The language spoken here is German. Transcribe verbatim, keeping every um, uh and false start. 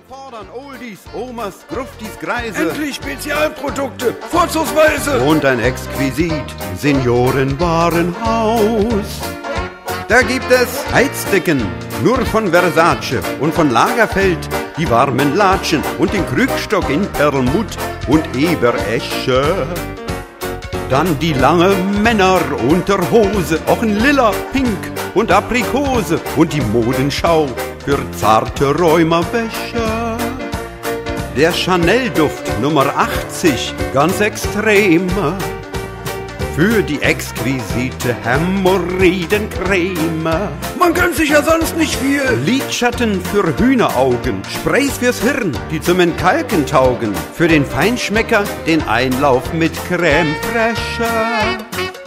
fordern Oldies, Omas, Gruftis, Greise. Endlich Spezialprodukte, vorzugsweise. Und ein exquisit Seniorenwarenhaus. Da gibt es Heizdecken, nur von Versace und von Lagerfeld, die warmen Latschen und den Krückstock in Perlmutt und Eberesche. Dann die lange Männerunterhose, auch in Lila, Pink und Aprikose und die Modenschau für zarte Rheumawäsche. Der Chanel-Duft Nummer achtzig, ganz extrem, für die exquisite Hämorrhoidencreme. Man gönnt sich ja sonst nicht viel. Lidschatten für Hühneraugen, Sprays fürs Hirn, die zum Entkalken taugen. Für den Feinschmecker den Einlauf mit Creme Fraiche.